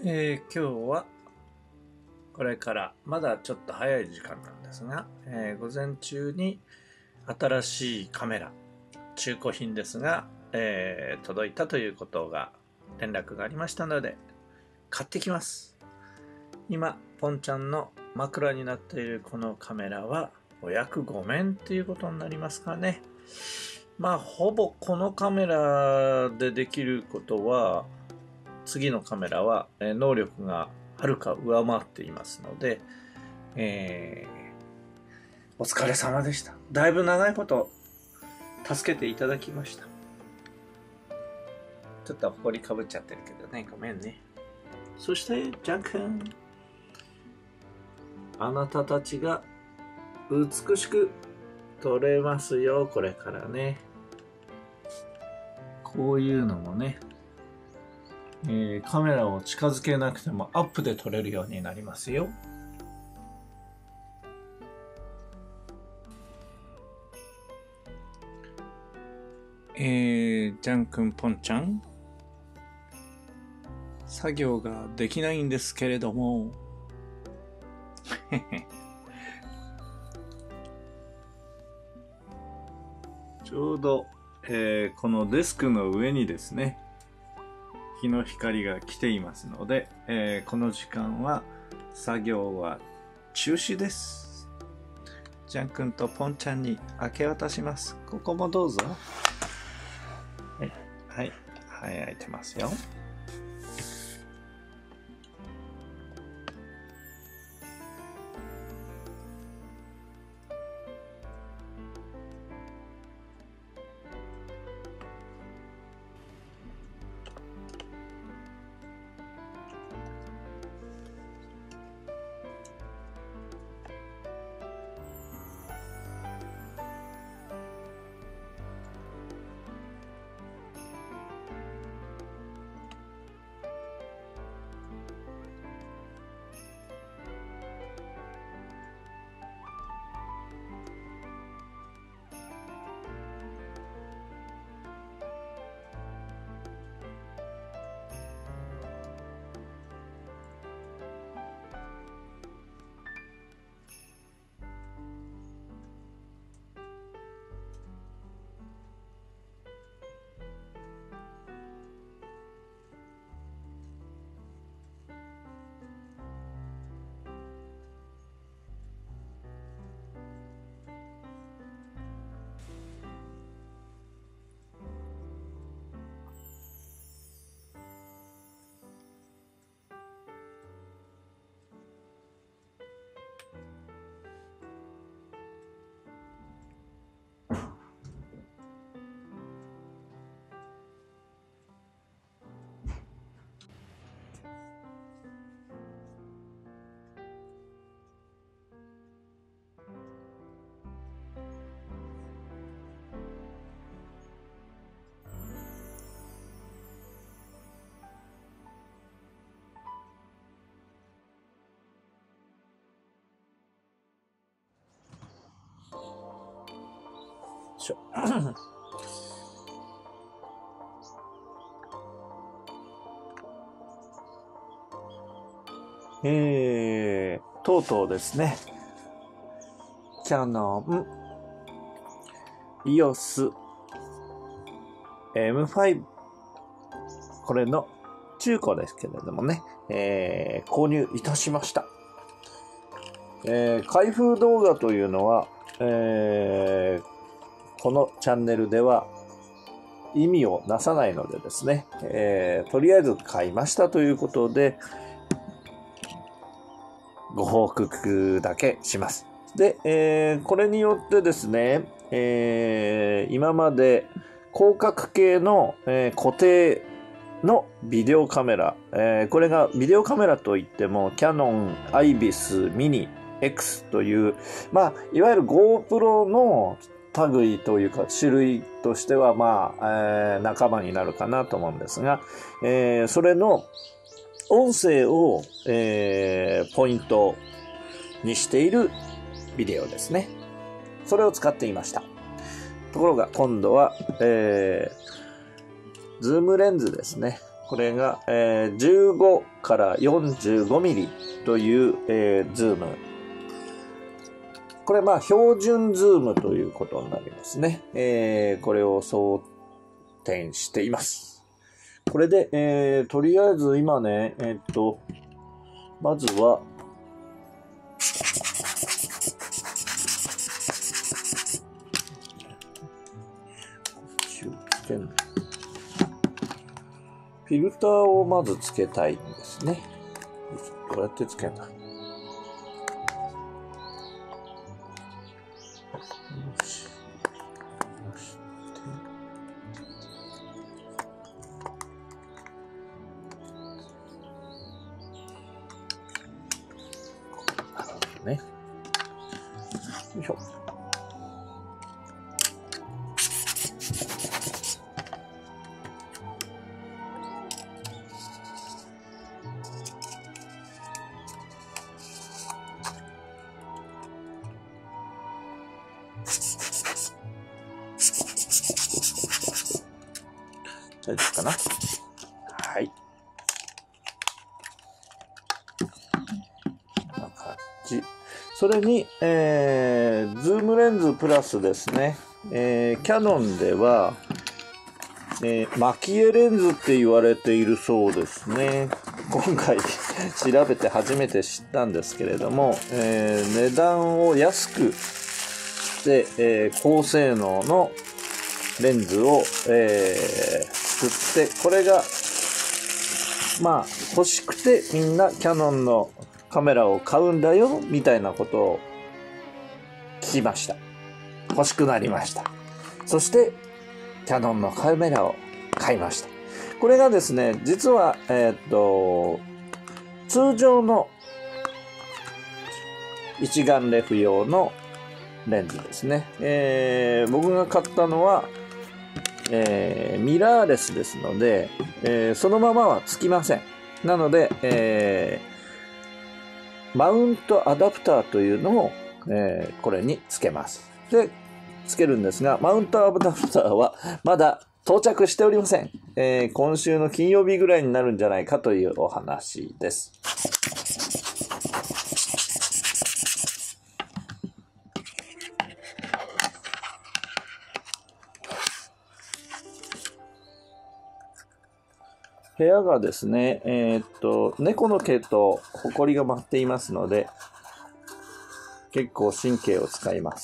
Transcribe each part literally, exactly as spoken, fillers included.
えー、今日はこれからまだちょっと早い時間なんですが、えー、午前中に新しいカメラ、中古品ですが、えー、届いたということが連絡がありましたので買ってきます。今ポンちゃんの枕になっているこのカメラはお約ごめんっていうことになりますかね。まあほぼこのカメラでできることは、次のカメラは能力がはるか上回っていますので、えー、お疲れ様でした。だいぶ長いこと助けていただきました。ちょっとほこりかぶっちゃってるけどね、ごめんね。そしてジャン君、あなたたちが美しく撮れますよ、これからね。こういうのもね、えー、カメラを近づけなくてもアップで撮れるようになりますよ。えー、ジャン君ポンちゃん、作業ができないんですけれどもちょうど、えー、このデスクの上にですね、日の光が来ていますので、えー、この時間は作業は中止です。ジャン君とポンちゃんに明け渡します。ここもどうぞ。はい、はい、はい、開いてますよ。しょえー、とうとうですね、キヤノン イーオーエス エムファイブ、 これの中古ですけれどもね、えー、購入いたしました。えー、開封動画というのは、えー、このチャンネルでは意味をなさないのでですね、えー、とりあえず買いましたということでご報告だけします。で、えー、これによってですね、えー、今まで広角系の、えー、固定のビデオカメラ、えー、これがビデオカメラといってもキヤノンアイビスミニ X という、まあ、いわゆる GoPro の類というか種類としては、まあ、えー、仲間になるかなと思うんですが、えー、それの音声を、えー、ポイントにしているビデオですね。それを使っていました。ところが今度は、えー、ズームレンズですね。これが、えー、じゅうごからよんじゅうごミリという、えー、ズーム。これまあ標準ズームということになりますね。えー、これを装填しています。これで、えー、とりあえず今ね、えー、っと、まずは、フィルターをまずつけたいんですね。どうやってつけた？ね。よいしょ。大丈夫かな？はい。こんな感じ。それに、えー、ズームレンズプラスですね。えー、キヤノンでは、えー、マキエレンズって言われているそうですね。今回調べて初めて知ったんですけれども、えー、値段を安くして、えー、高性能のレンズを、えー、作って、これがまあ欲しくてみんなキヤノンのカメラを買うんだよみたいなことを聞きました。欲しくなりました。そしてキヤノンのカメラを買いました。これがですね、実はえー、っと通常の一眼レフ用のレンズですね。えー、僕が買ったのは、えー、ミラーレスですので、えー、そのままはつきません。なので、えー、マウントアダプターというのを、えー、これにつけます。で、つけるんですが、マウントアダプターはまだ到着しておりません。えー、今週の金曜日ぐらいになるんじゃないかというお話です。部屋がですね、えー、っと、猫の毛とホコリが舞っていますので、結構神経を使います。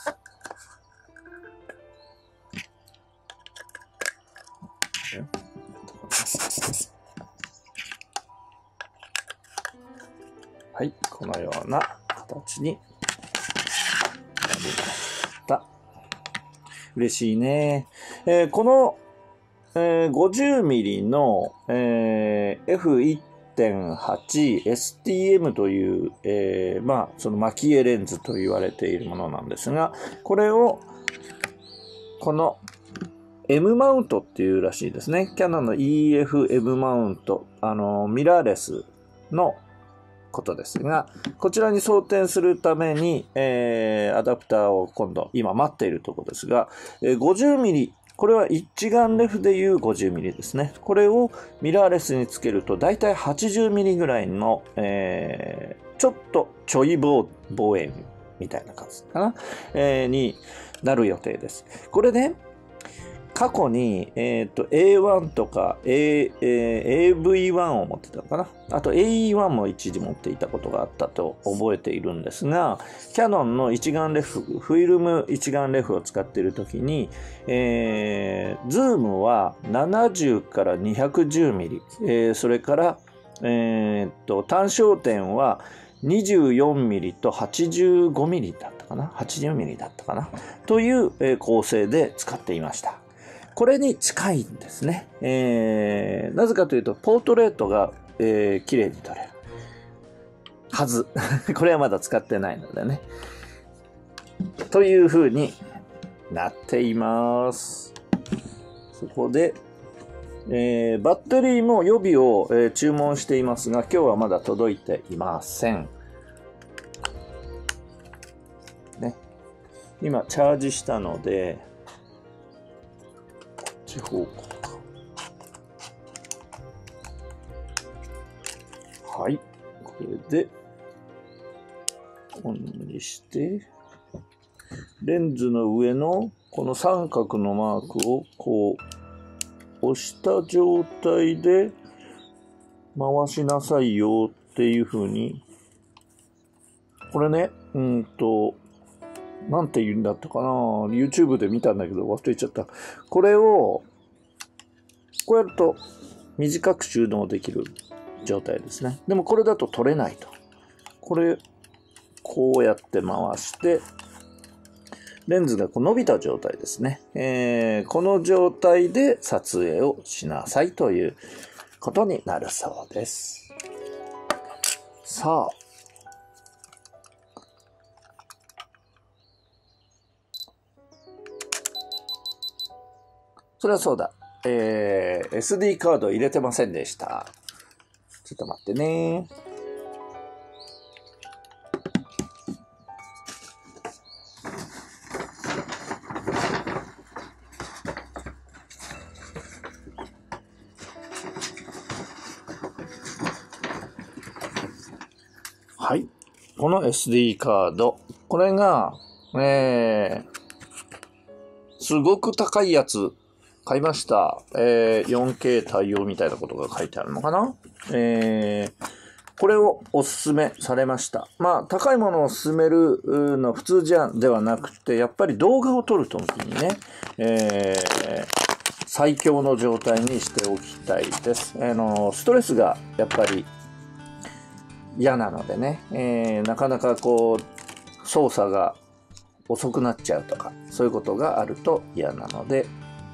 はい、このような形になりました。嬉しいね。えー、このえー、ごじゅうミリ の、えー、エフいってんはちエスティーエム という、えー、まあ、そのマキエレンズと言われているものなんですが、これを、この M マウントっていうらしいですね。キヤノンの イーエフエム マウント、あの、ミラーレスのことですが、こちらに装填するために、えー、アダプターを今度、今待っているところですが、えー、ごじゅうミリ、これは一眼レフでいう ごじゅうミリ ですね。これをミラーレスにつけるとだいたい はちじゅうミリ ぐらいの、えー、ちょっとちょい望遠みたいな感じかな、えー、になる予定です。これね、過去に、えっと、エーワン とか、A えー、エーブイワン を持ってたのかな。あと エーイーワン も一時持っていたことがあったと覚えているんですが、キヤノンの一眼レフ、フィルム一眼レフを使っているときに、えー、ズームはななじゅうからにひゃくじゅうミリ、えー、それから、えー、っと、単焦点はにじゅうよんミリとはちじゅうごミリだったかな ?はちじゅうミリだったかなという、えー、構成で使っていました。これに近いんですね。えー、なぜかというと、ポートレートが、えー、綺麗に撮れるはず。これはまだ使ってないのでね。という風になっています。そこで、えー、バッテリーも予備を、えー、注文していますが、今日はまだ届いていません。ね。今、チャージしたので、方向か。 はい。これで、こんなにして、レンズの上のこの三角のマークをこう、押した状態で回しなさいよっていう風に、これね、うんと、なんて言うんだったかな YouTube で見たんだけど忘れちゃった。これを、こうやると短く収納できる状態ですね。でもこれだと取れないと。これ、こうやって回して、レンズがこう伸びた状態ですね。えー、この状態で撮影をしなさいということになるそうです。さあ。それはそうだ。えー、エスディー カード入れてませんでした。ちょっと待ってね。はい。この エスディー カード。これが、えー、すごく高いやつ買いました。えー、よんケー 対応みたいなことが書いてあるのかな。えー、これをおすすめされました。まあ、高いものを勧めるの普通じゃではなくて、やっぱり動画を撮るときにね、えー、最強の状態にしておきたいです。あの、ストレスがやっぱり嫌なのでね、えー、なかなかこう、操作が遅くなっちゃうとか、そういうことがあると嫌なので、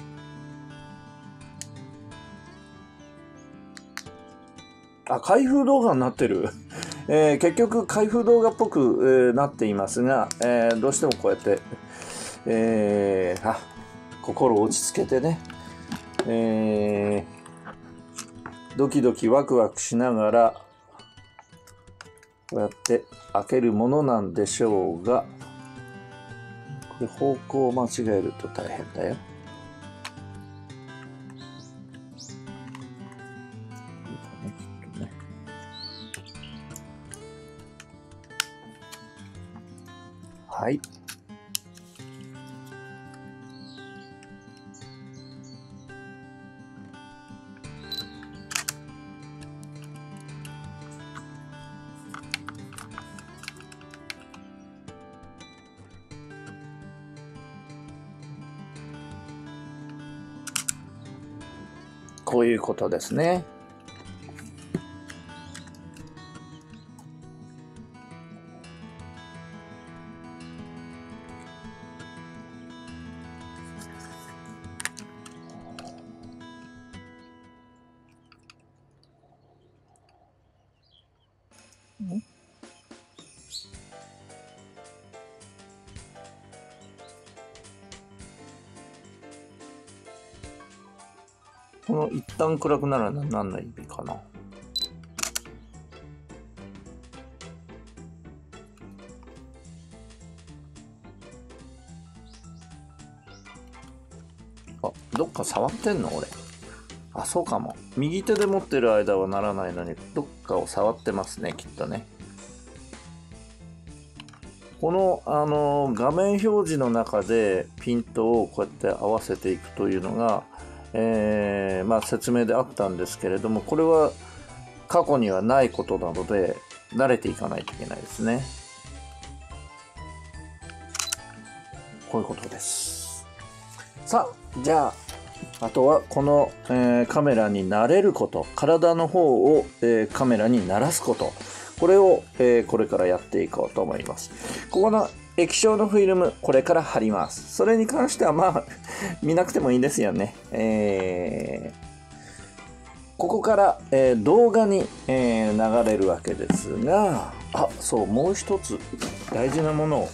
あ、開封動画になってる。えー、結局開封動画っぽく、えー、なっていますが、えー、どうしてもこうやって、えー、あ、心を落ち着けてね、えー、ドキドキワクワクしながら、こうやって開けるものなんでしょうが、これ方向を間違えると大変だよ。はい。こういうことですね。この一旦暗くなら何の意味かな。あ、どっか触ってんの俺。あ、そうかも。右手で持ってる間はならないのに、どっかを触ってますね、きっとね。この、あの、画面表示の中でピントをこうやって合わせていくというのが、えー、まあ説明であったんですけれども、これは過去にはないことなので、慣れていかないといけないですね。こういうことです。さあ、じゃあ、あとはこの、えー、カメラに慣れること、体の方を、えー、カメラに慣らすこと、これを、えー、これからやっていこうと思います。ここの液晶のフィルム、これから貼ります。それに関してはまあ、見なくてもいいんですよね。えー、ここから、えー、動画に、えー、流れるわけですが、あ、そう、もう一つ大事なものを。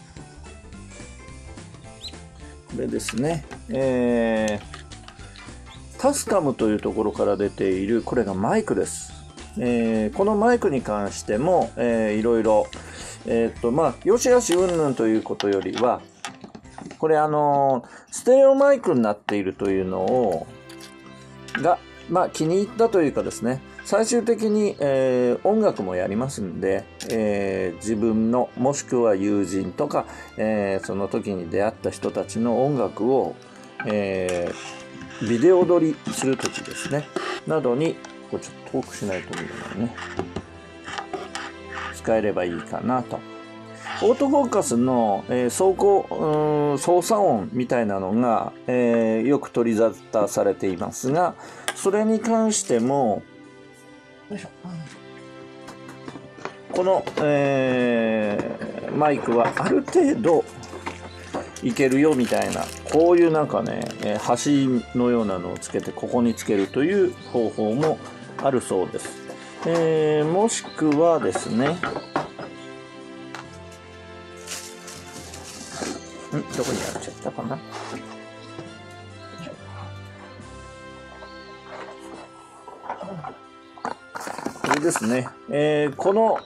これですね。えー、タスカムというところから出ている、これがマイクです。えー、このマイクに関しても、えー、いろいろ、えっと、まあ、よしあしうんぬんということよりは、これあのー、ステレオマイクになっているというのを、が、まあ、気に入ったというかですね、 最終的に、えー、音楽もやりますんで、えー、自分のもしくは友人とか、えー、その時に出会った人たちの音楽を、えー、ビデオ撮りする時ですねなどにこれちょっと遠くしないと見えないね使えればいいかなと。オートフォーカスの、えー、走行操作音みたいなのが、えー、よく取り沙汰されていますが、それに関してもよいしょこの、えー、マイクはある程度いけるよみたいな、こういうなんかね、えー、端のようなのをつけてここにつけるという方法もあるそうです。えー、もしくはですね、んどこにやっちゃったかな。これですね、えー、この、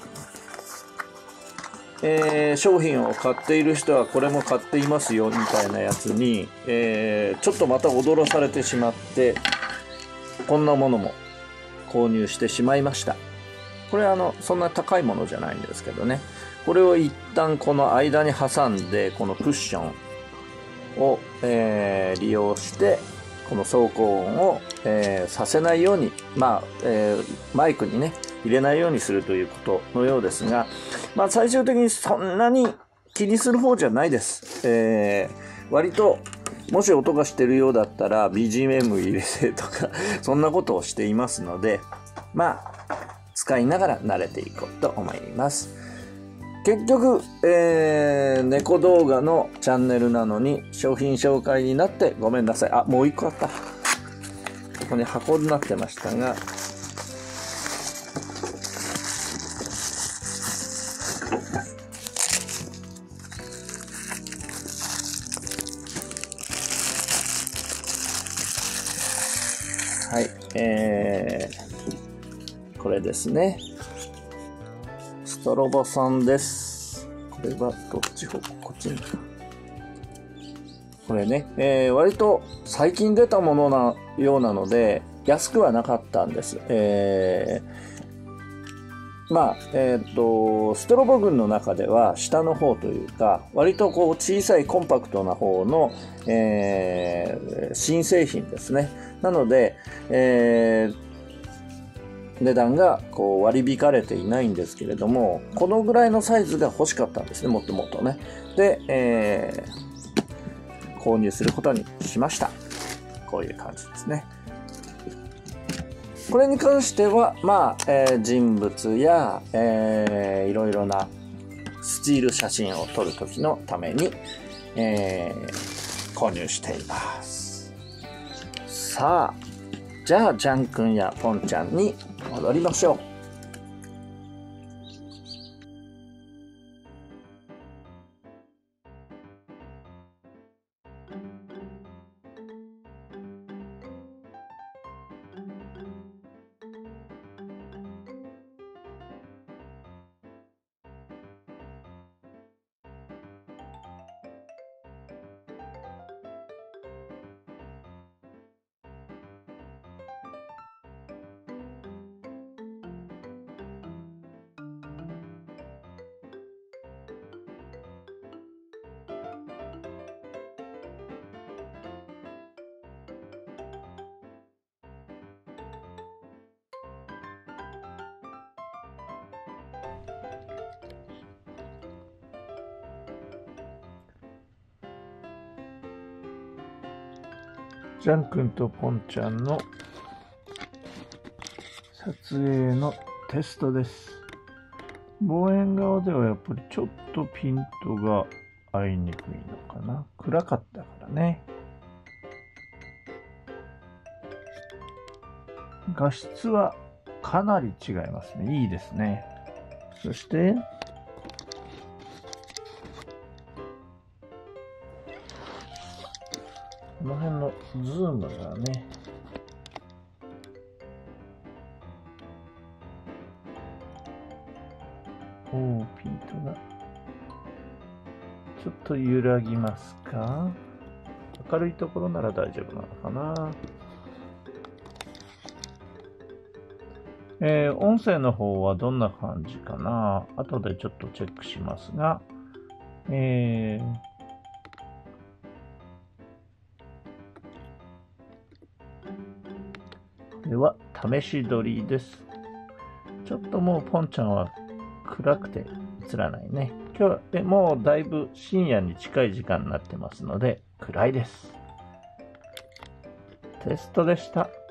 えー、商品を買っている人はこれも買っていますよみたいなやつに、えー、ちょっとまた驚されてしまってこんなものも購入してしまいました。これはあのそんな高いものじゃないんですけどね、これを一旦この間に挟んでこのクッションを、えー、利用してこの走行音を、えー、させないように、まあえー、マイクにね入れないようにするということのようですが、まあ、最終的にそんなに気にする方じゃないです。えー、割ともし音がしてるようだったら ビージーエム 入れてとかそんなことをしていますので、まあ使いながら慣れていこうと思います。結局、えー、猫動画のチャンネルなのに商品紹介になってごめんなさい。あ、もう一個あった。ここに箱になってましたが、はい、えー、これですね。ストロボさんです。これはどっち方向？こっちにか。これね、えー、割と最近出たものなようなので安くはなかったんです。えー、まあ、えっと、ストロボ群の中では下の方というか、割とこう小さいコンパクトな方の、えー、新製品ですね。なので、えー値段がこう割り引かれていないんですけれども、このぐらいのサイズが欲しかったんですね、もっともっとね。で、えー、購入することにしました。こういう感じですね。これに関しては、まあ、えー、人物や、えー、いろいろなスチール写真を撮るときのために、えー、購入しています。さあ、じゃあ、ジャン君やポンちゃんに戻りましょう。ジャン君とポンちゃんの撮影のテストです。望遠側ではやっぱりちょっとピントが合いにくいのかな。暗かったからね。画質はかなり違いますね。いいですね。そしてこの辺のズームがね、おお、ピントがちょっと揺らぎますか？明るいところなら大丈夫なのかな。 えー、音声の方はどんな感じかな。後でちょっとチェックしますが、えー、これは試し撮りです。ちょっともうポンちゃんは暗くて映らないね。今日でもうだいぶ深夜に近い時間になってますので暗いです。テストでした。